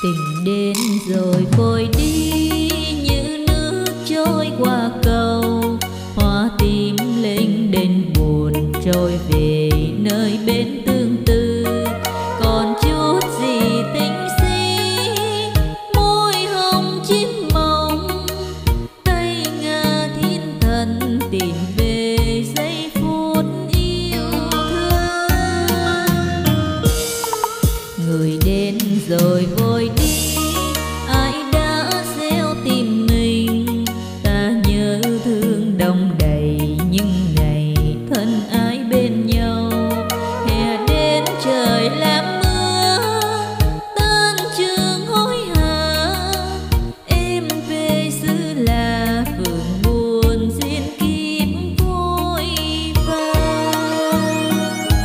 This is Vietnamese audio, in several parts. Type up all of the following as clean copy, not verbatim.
Tình đến rồi vội đi như nước trôi qua cầu, hoa tím lênh đênh buồn trôi về nơi bên tương tư. Còn chút gì tình si, môi hồng chín mộng, tay ngà thiên thần tìm về giây phút yêu thương. Người đến rồi vội đi, ai đã gieo tìm mình, ta nhớ thương đong đầy những ngày thân ái bên nhau. Hè đến trời làm mưa, tan trường hối hả, em về xứ là phường buồn duyên kiếp vội vàng.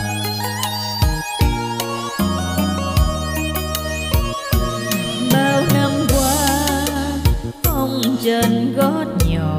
Bao năm qua phong trần gót nhỏ,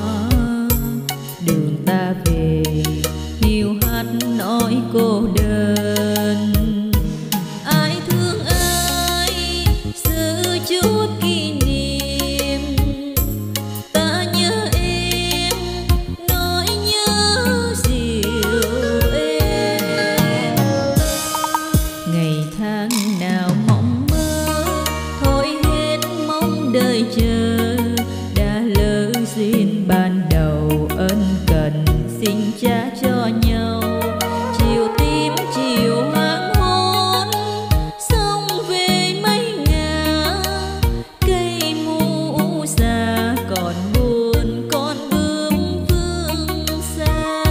đường ta về hiu hắt nỗi cô đơn. Ai thương ai giữ chút kỷ niệm, ta nhớ em nỗi nhớ dịu êm. Ngày tháng nào mộng mơ, thôi hết mong đợi chờ, đã lỡ duyên ban đầu ân cần xin trả cho nhau. Chiều tím chiều hoàng hôn, sông về mây ngả, cây mũ già còn buồn con bướm phương xa.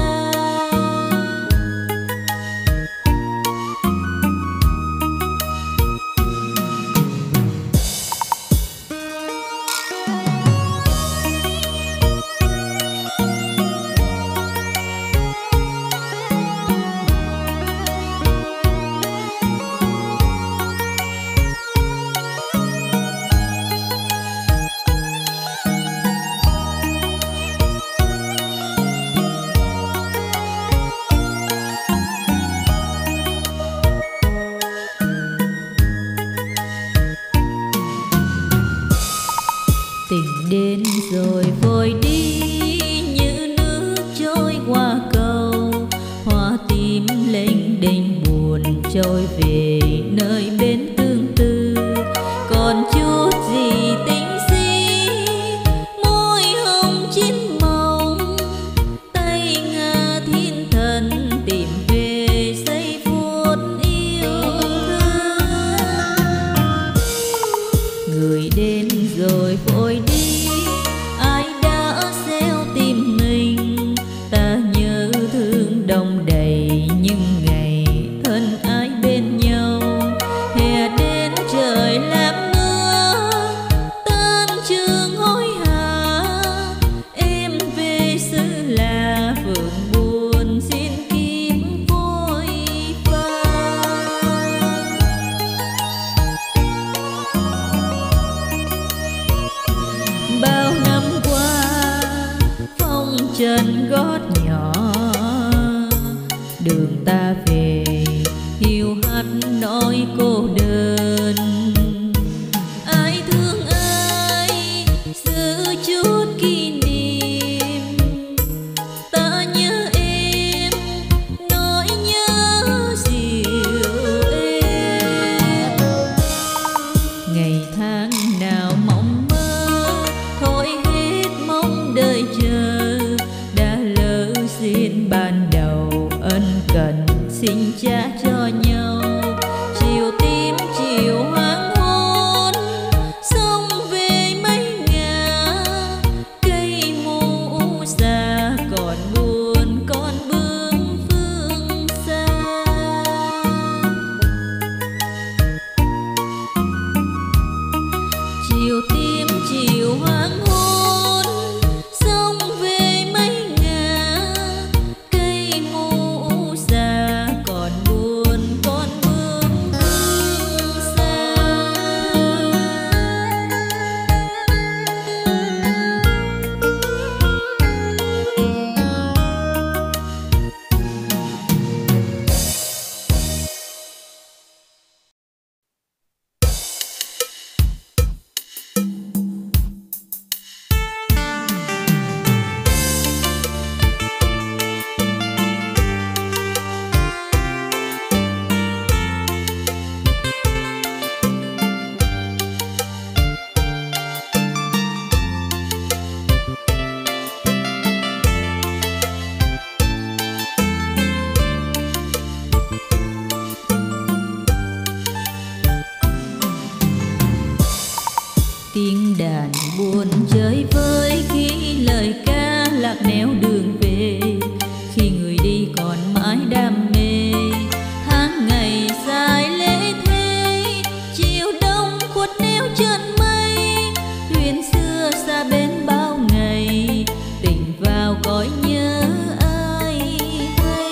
Tình đến rồi vội đi như nước trôi qua cầu, hoa tím lênh đênh buồn trôi về nơi bên tương tư. Còn chút gì tình si, môi hồng chín mộng, tay ngà thiên thần tìm về giây phút yêu thương. Người đến rồi vội đi, ai đã gieo tìm mình, ta nhớ thương đong đầy những ngày thân ái bên nhau. Hè đến trời làm mưa, tan trường hối hả, em về xứ là phường buồn duyên kiếp vội vàng. Bao năm qua phong trần gót nhỏ, đường ta về hiu hắt nỗi cô đơn. Ai thương ai giữ chút kỷ niệm, ta nhớ em nỗi nhớ dịu êm. Ngày tháng nào mộng mơ, thôi hết mong đợi chờ, đã lỡ duyên ban đầu ân cần xin tiếng đàn buồn chơi vơi khi lời ca lạc nẻo đường về, khi người đi còn mãi đam mê. Tháng ngày dài lễ thế, chiều đông khuất neo chân mây, thuyền xưa xa bến bao ngày, tình vào cõi nhớ ai hay.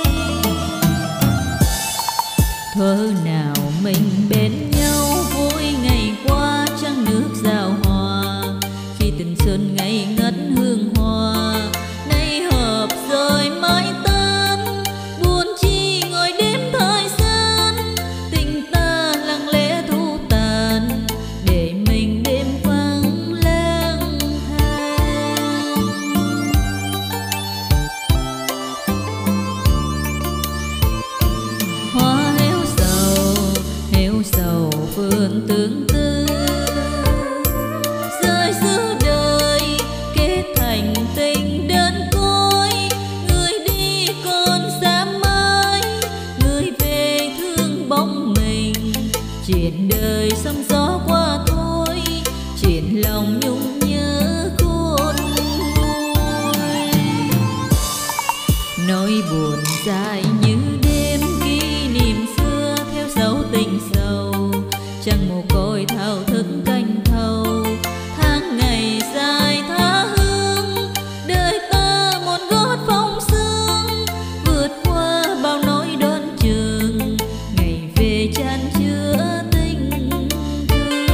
Thơ nào mình bên nhau vui ngày qua trăng nước giao hòa, khi tình xuân ngây ngất hương hoa, nay hợp rồi mãi tan. Buồn chi ngồi đêm thời gian, tình ta lặng lẽ thu tàn, để mình đêm vắng lang thang. Hoa héo sầu phương tương tư, rơi giữa đời kết thành tình đơn côi. Người đi còn xa mãi, người về thương bóng mình. Chuyện đời sóng gió qua thôi, chuyện lòng nhung nhớ khôn nguôi. Nỗi buồn dài như đêm kỷ niệm xưa theo dấu tình sâu, chẳng mồ côi thao thức canh thâu. Tháng ngày dài tha hương, đời ta một gót phong sương, vượt qua bao nỗi đón chừng, ngày về chan chứa tình thương.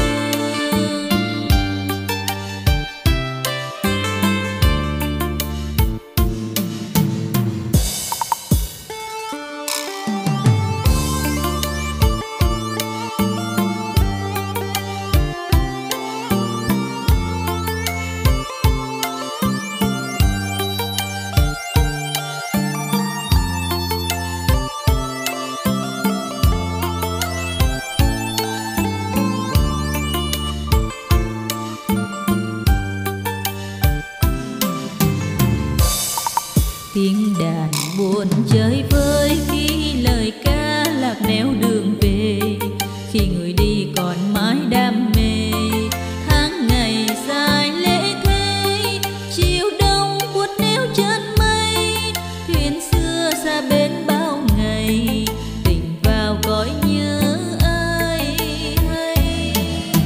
Tiếng đàn buồn chơi vơi khi lời ca lạc nẻo đường về, khi người đi còn mãi đam mê. Tháng ngày dài lễ thế, chiều đông khuất neo chân mây, thuyền xưa xa bến bao ngày, tình vào cõi nhớ ai hay.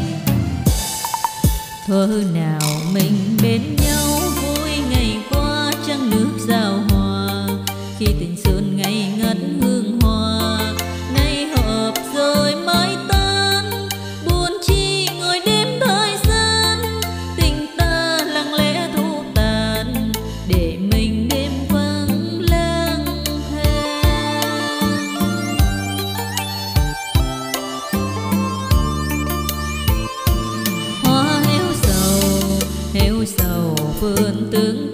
Thơ nào mình bên nhau vui ngày qua trăng nước giao hòa, khi tình xuân ngây ngất hương hoa, nay hợp rồi mãi tan. Buồn chi ngồi đêm thời gian, tình ta lặng lẽ thu tàn, để mình đêm vắng lang thang. Hoa héo sầu phương tương